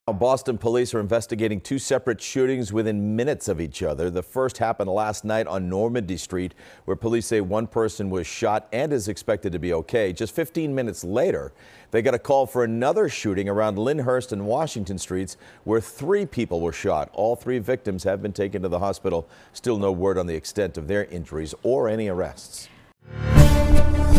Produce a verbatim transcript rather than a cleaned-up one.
Boston police are investigating two separate shootings within minutes of each other. The first happened last night on Normandy Street, where police say one person was shot and is expected to be okay. Just fifteen minutes later, they got a call for another shooting around Lyndhurst and Washington streets, where three people were shot. All three victims have been taken to the hospital. Still no word on the extent of their injuries or any arrests.